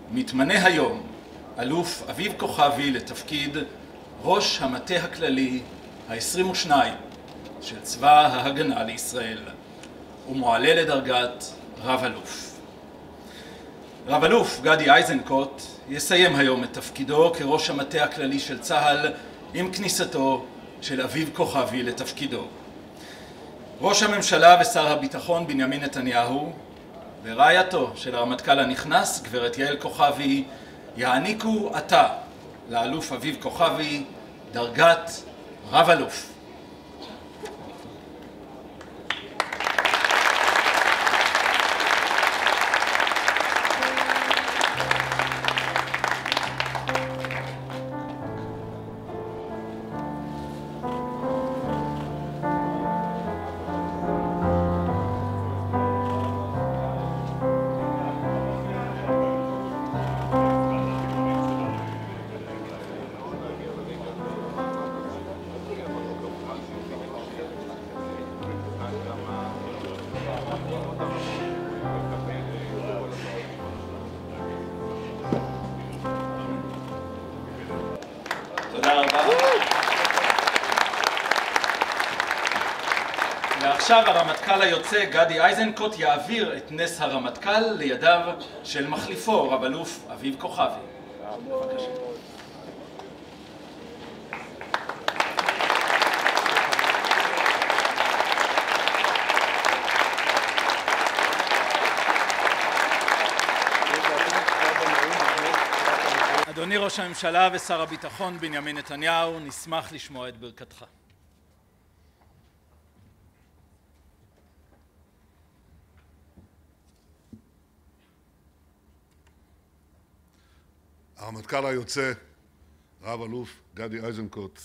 מתמנה היום אלוף אביב כוכבי לתפקיד ראש המטה הכללי ה-22 של צבא ההגנה לישראל, ומועלה לדרגת רב אלוף. רב אלוף גדי איזנקוט יסיים היום את תפקידו כראש המטה הכללי של צה"ל עם כניסתו של אביב כוכבי לתפקידו. ראש הממשלה ושר הביטחון בנימין נתניהו ורעייתו של הרמטכ"ל הנכנס גברת יעל כוכבי יעניקו עתה לאלוף אביב כוכבי דרגת רב אלוף. תודה רבה. ועכשיו הרמטכ"ל היוצא גדי איזנקוט יעביר את נס הרמטכ"ל לידיו של מחליפו רב אלוף אביב כוכבי. בבקשה. אדוני ראש הממשלה ושר הביטחון בנימין נתניהו, נשמח לשמוע את ברכתך. הרמטכ"ל היוצא, רב אלוף גדי איזנקוט,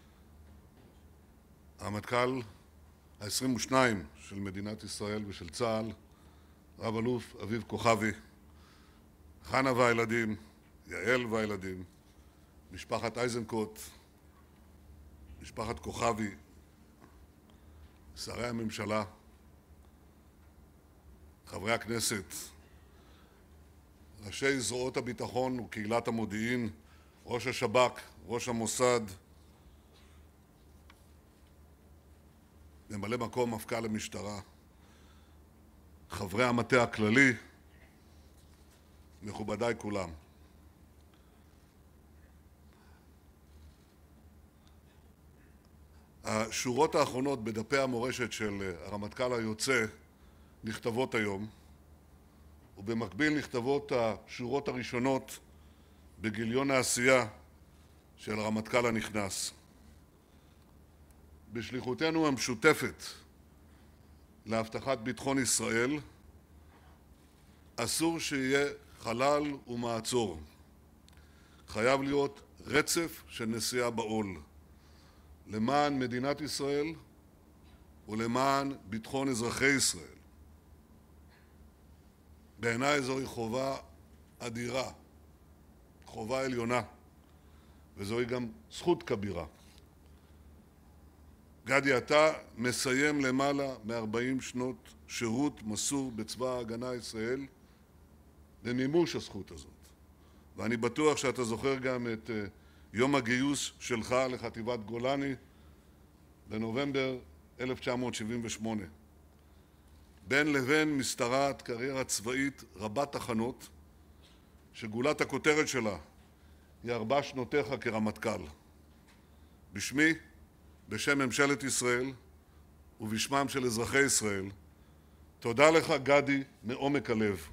הרמטכ"ל ה-22 של מדינת ישראל ושל צה"ל, רב אלוף אביב כוכבי, חנה והילדים, יעל והילדים, משפחת איזנקוט, משפחת כוכבי, שרי הממשלה, חברי הכנסת, ראשי זרועות הביטחון וקהילת המודיעין, ראש השב"כ, ראש המוסד, ממלא מקום מפכ"ל המשטרה, חברי המטה הכללי, מכובדיי כולם. השורות האחרונות בדפי המורשת של הרמטכ"ל היוצא נכתבות היום, ובמקביל נכתבות השורות הראשונות בגיליון העשייה של הרמטכ"ל הנכנס. בשליחותנו המשותפת להבטחת ביטחון ישראל, אסור שיהיה חלל ומעצור. חייב להיות רצף של נשיאה בעול. למען מדינת ישראל ולמען ביטחון אזרחי ישראל. בעיניי זוהי חובה אדירה, חובה עליונה, וזוהי גם זכות כבירה. גדי, אתה מסיים למעלה מ-40 שנות שירות מסור בצבא ההגנה לישראל למימוש הזכות הזאת. ואני בטוח שאתה זוכר גם את יום הגיוס שלך לחטיבת גולני בנובמבר 1978. בין לבין משתרעת קריירה צבאית רבת תחנות, שגולת הכותרת שלה היא 4 שנותיך כרמטכ"ל. בשמי, בשם ממשלת ישראל ובשמם של אזרחי ישראל, תודה לך גדי מעומק הלב.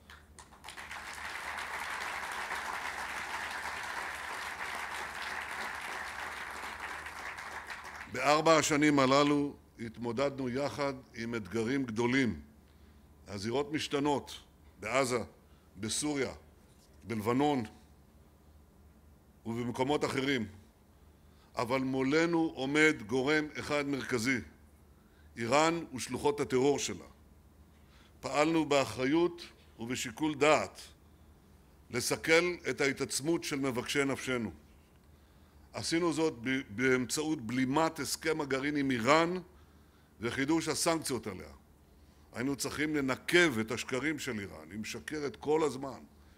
ב4 השנים הללו התמודדנו יחד עם אתגרים גדולים. הזירות משתנות בעזה, בסוריה, בלבנון ובמקומות אחרים. אבל מולנו עומד גורם אחד מרכזי, איראן ושלוחות הטרור שלה. פעלנו באחריות ובשיקול דעת לסכל את ההתעצמות של מבקשי נפשנו. עשינו זאת באמצעות בלימת הסכם הגרעין עם איראן וחידוש הסנקציות עליה. היינו צריכים לנקב את השקרים של איראן, היא משקרת כל הזמן,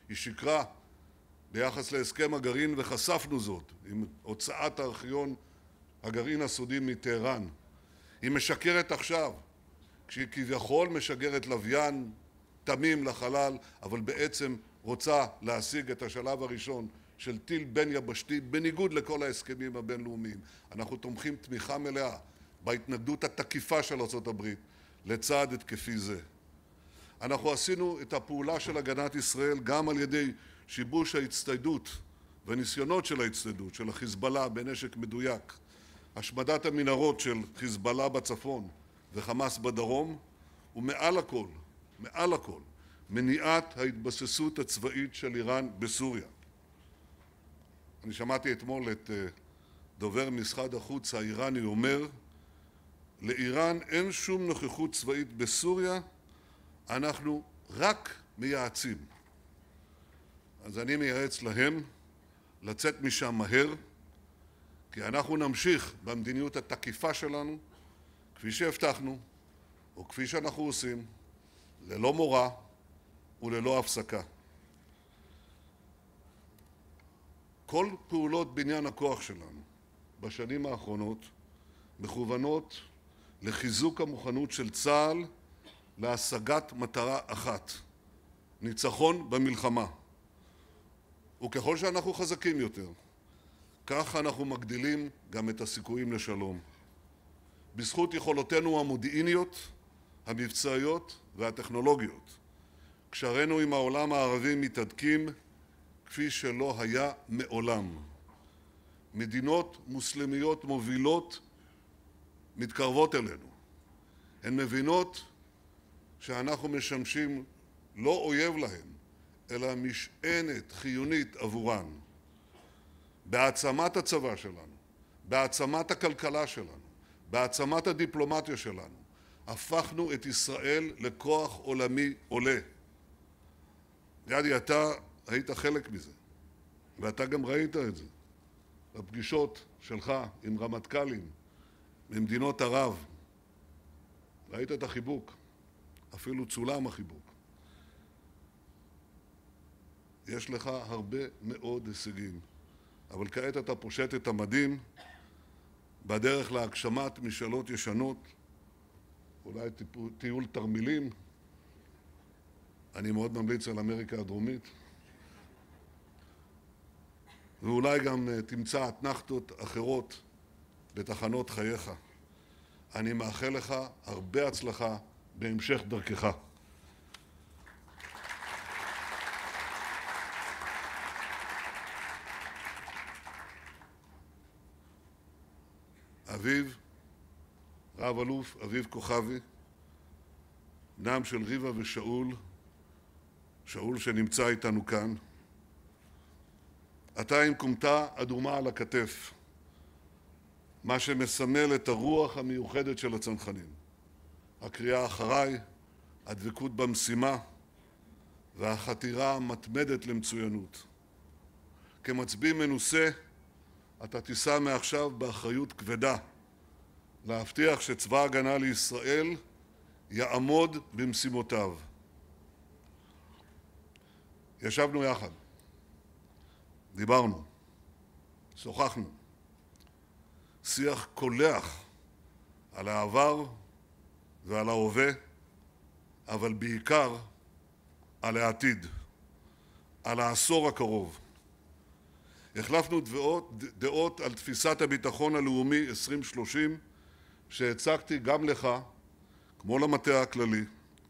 היא שיקרה ביחס להסכם הגרעין, וחשפנו זאת עם הוצאת ארכיון הגרעין הסודי מטהרן. היא משקרת עכשיו, כשהיא כביכול משגרת לוויין תמים לחלל, אבל בעצם רוצה להשיג את השלב הראשון של טיל בין יבשתי, בניגוד לכל ההסכמים הבינלאומיים. אנחנו תומכים תמיכה מלאה בהתנגדות התקיפה של ארצות הברית לצעד התקפי זה. אנחנו עשינו את הפעולה של הגנת ישראל גם על ידי שיבוש ההצטיידות וניסיונות של ההצטיידות של החיזבאללה בנשק מדויק, השמדת המנהרות של חיזבאללה בצפון וחמאס בדרום, ומעל הכל, מניעת ההתבססות הצבאית של איראן בסוריה. אני שמעתי אתמול את דובר משרד החוץ האיראני אומר, לאיראן אין שום נוכחות צבאית בסוריה, אנחנו רק מייעצים. אז אני מייעץ להם לצאת משם מהר, כי אנחנו נמשיך במדיניות התקיפה שלנו, כפי שהבטחנו, או כפי שאנחנו עושים, ללא מורא וללא הפסקה. כל פעולות בניין הכוח שלנו בשנים האחרונות מכוונות לחיזוק המוכנות של צה"ל להשגת מטרה אחת, ניצחון במלחמה. וככל שאנחנו חזקים יותר, כך אנחנו מגדילים גם את הסיכויים לשלום. בזכות יכולותינו המודיעיניות, המבצעיות והטכנולוגיות, קשרינו עם העולם הערבי מתהדקים כפי שלא היה מעולם. מדינות מוסלמיות מובילות מתקרבות אלינו. הן מבינות שאנחנו משמשים לא אויב להם, אלא משענת חיונית עבורן. בהעצמת הצבא שלנו, בהעצמת הכלכלה שלנו, בהעצמת הדיפלומטיה שלנו, הפכנו את ישראל לכוח עולמי עולה. גדי, אתה היית חלק מזה, ואתה גם ראית את זה. בפגישות שלך עם רמטכ"לים ממדינות ערב, ראית את החיבוק, אפילו צולם החיבוק. יש לך הרבה מאוד הישגים, אבל כעת אתה פושט את המדים בדרך להגשמת משאלות ישנות, אולי טיול תרמילים. אני מאוד ממליץ על אמריקה הדרומית. ואולי גם תמצא אתנחתות אחרות בתחנות חייך. אני מאחל לך הרבה הצלחה בהמשך דרכך. אביו, רב אלוף אביב כוכבי, בנם של ריבה ושאול, שאול שנמצא איתנו כאן, אתה עם כומתה אדומה על הכתף, מה שמסמל את הרוח המיוחדת של הצנחנים. הקריאה אחריי, הדבקות במשימה והחתירה המתמדת למצוינות. כמצביא מנוסה, אתה תישא מעכשיו באחריות כבדה להבטיח שצבא ההגנה לישראל יעמוד במשימותיו. ישבנו יחד, דיברנו, שוחחנו, שיח קולח על העבר ועל ההווה, אבל בעיקר על העתיד, על העשור הקרוב. החלפנו דעות על תפיסת הביטחון הלאומי 2030, שהצגתי גם לך, כמו למטה הכללי,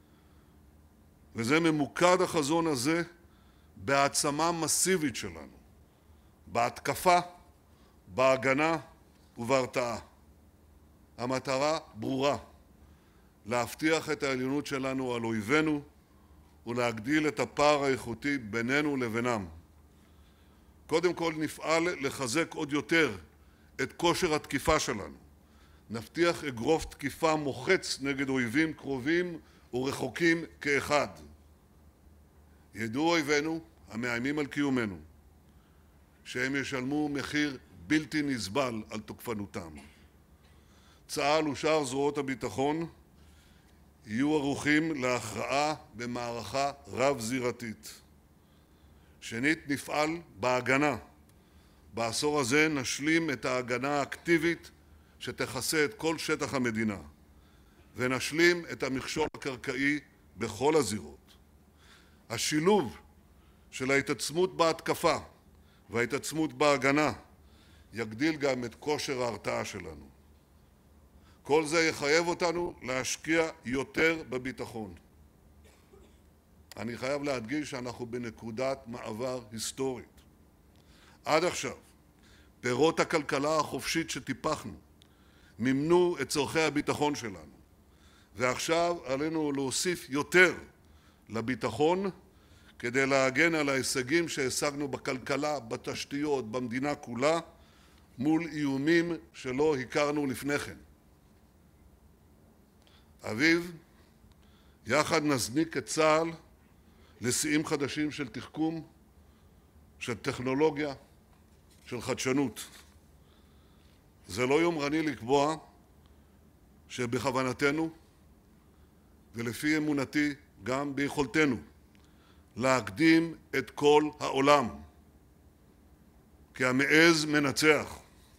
וזה ממוקד החזון הזה בהעצמה מסיבית שלנו, בהתקפה, בהגנה ובהרתעה. המטרה ברורה, להבטיח את העליונות שלנו על אויבינו ולהגדיל את הפער האיכותי בינינו לבינם. קודם כל נפעל לחזק עוד יותר את כושר התקיפה שלנו. נבטיח אגרוף תקיפה מוחץ נגד אויבים קרובים ורחוקים כאחד. ידעו אויבינו המאיימים על קיומנו שהם ישלמו מחיר בלתי נסבל על תוקפנותם. צה"ל ושאר זרועות הביטחון יהיו ערוכים להכרעה במערכה רב-זירתית. שנית, נפעל בהגנה. בעשור הזה נשלים את ההגנה האקטיבית שתכסה את כל שטח המדינה, ונשלים את המכשול הקרקעי בכל הזירות. השילוב של ההתעצמות בהתקפה וההתעצמות בהגנה יגדיל גם את כושר ההרתעה שלנו. כל זה יחייב אותנו להשקיע יותר בביטחון. אני חייב להדגיש שאנחנו בנקודת מעבר היסטורית. עד עכשיו, פירות הכלכלה החופשית שטיפחנו מימנו את צורכי הביטחון שלנו, ועכשיו עלינו להוסיף יותר לביטחון כדי להגן על ההישגים שהשגנו בכלכלה, בתשתיות, במדינה כולה, מול איומים שלא הכרנו לפני כן. אביב, יחד נזניק את צה"ל לשיאים חדשים של תחכום, של טכנולוגיה, של חדשנות. זה לא יומרני לקבוע שבכוונתנו, ולפי אמונתי גם ביכולתנו, להקדים את כל העולם. כי המעז מנצח.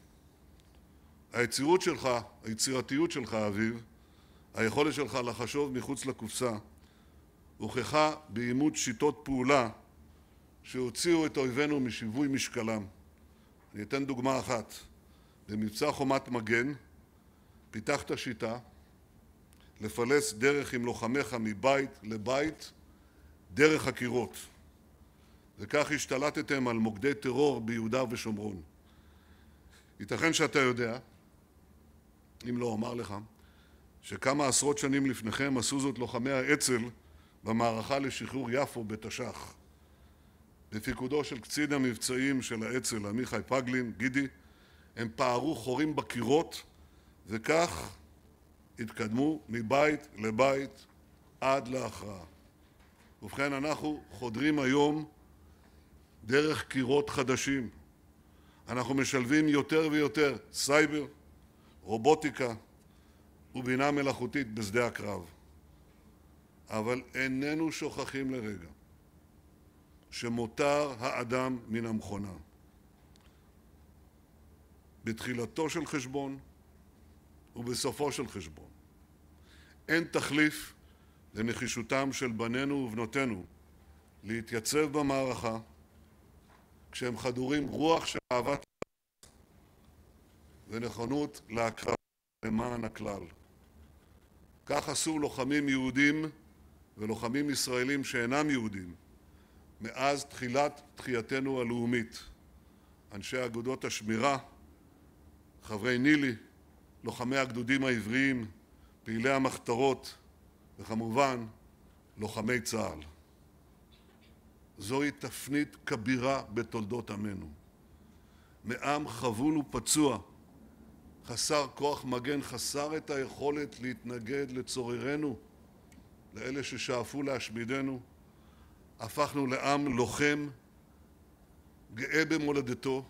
היצירתיות שלך, אביב, היכולת שלך לחשוב מחוץ לקופסה, הוכחה באימוץ שיטות פעולה שהוציאו את אויבינו משיווי משקלם. אני אתן דוגמה אחת. במבצע חומת מגן פיתחת שיטה לפלס דרך עם לוחמיך מבית לבית דרך הקירות. וכך השתלטתם על מוקדי טרור ביהודה ושומרון. ייתכן שאתה יודע, אם לא אומר לך, שכמה עשרות שנים לפניכם עשו זאת לוחמי האצ"ל במערכה לשחרור יפו בתש"ח. בפיקודו של קצין המבצעים של האצ"ל, עמיחי פגלין, גידי, הם פערו חורים בקירות, וכך התקדמו מבית לבית עד להכרעה. ובכן, אנחנו חודרים היום דרך קירות חדשים. אנחנו משלבים יותר ויותר סייבר, רובוטיקה ובינה מלאכותית בשדה הקרב. אבל איננו שוכחים לרגע שמותר האדם מן המכונה. בתחילתו של חשבון ובסופו של חשבון. אין תחליף לנחישותם של בנינו ובנותינו להתייצב במערכה כשהם חדורים רוח של אהבת ונכונות להקרב למען הכלל. כך עשו לוחמים יהודים ולוחמים ישראלים שאינם יהודים מאז תחילת תחייתנו הלאומית. אנשי אגודות השמירה, חברי נילי, לוחמי הגדודים העבריים, פעילי המחתרות וכמובן לוחמי צה"ל. זוהי תפנית כבירה בתולדות עמנו. מעם חבול ופצוע, חסר כוח מגן, חסר את היכולת להתנגד לצוררינו, לאלה ששאפו להשמידנו, הפכנו לעם לוחם, גאה במולדתו,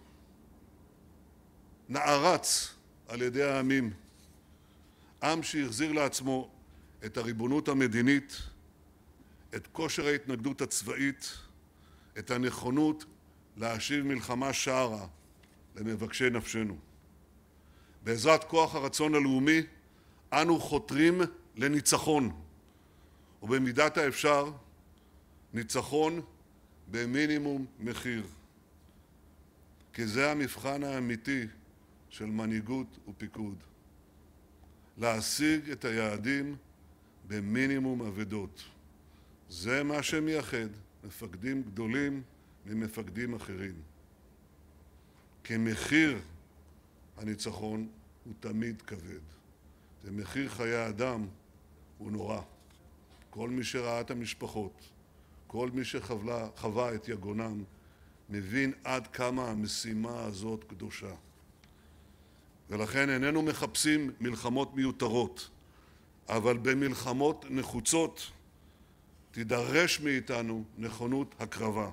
נערץ על ידי העמים, עם שהחזיר לעצמו את הריבונות המדינית, את כושר ההתנגדות הצבאית, את הנכונות להשיב מלחמה שערה למבקשי נפשנו. בעזרת כוח הרצון הלאומי אנו חותרים לניצחון, ובמידת האפשר ניצחון במינימום מחיר. כי זה המבחן האמיתי של מנהיגות ופיקוד. להשיג את היעדים במינימום אבדות. זה מה שמייחד מפקדים גדולים ממפקדים אחרים. כי מחיר הניצחון הוא תמיד כבד. ומחיר חיי אדם הוא נורא. כל מי שראה את המשפחות, כל מי שחווה את יגונם, מבין עד כמה המשימה הזאת קדושה. ולכן איננו מחפשים מלחמות מיותרות, אבל במלחמות נחוצות תידרש מאיתנו נכונות הקרבה.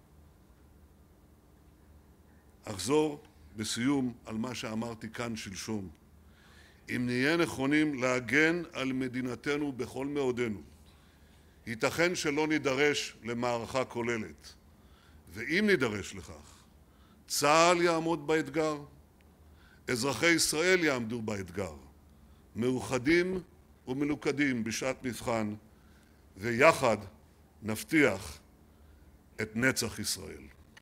אחזור בסיום על מה שאמרתי כאן שלשום. אם נהיה נכונים להגן על מדינתנו בכל מאודנו, ייתכן שלא נידרש למערכה כוללת, ואם נידרש לכך, צה"ל יעמוד באתגר, אזרחי ישראל יעמדו באתגר, מאוחדים ומלוכדים בשעת מבחן, ויחד נבטיח את נצח ישראל.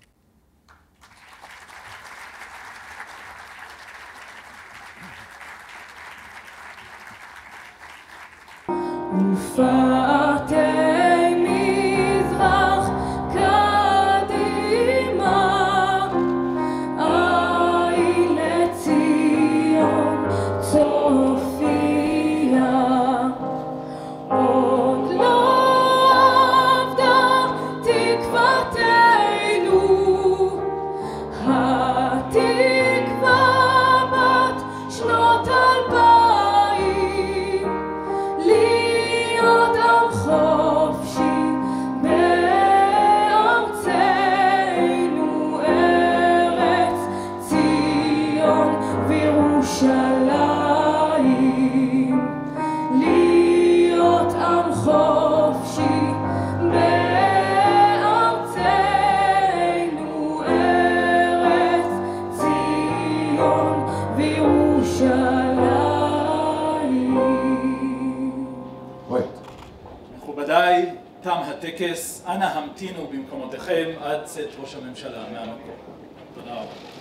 ופאתי מזרח קדימה, עין לציון צופיה, עוד לא אבדה תקוותנו, התקווה בת שנות 2000, להיות עם חופשי בארצנו, ארץ ציון וירושלים. להיות עם חופשי בארצנו, ארץ ציון וירושלים. מכובדיי, תם הטקס, אנא המתינו במקומותיכם עד צאת ראש הממשלה מהמקום. תודה רבה.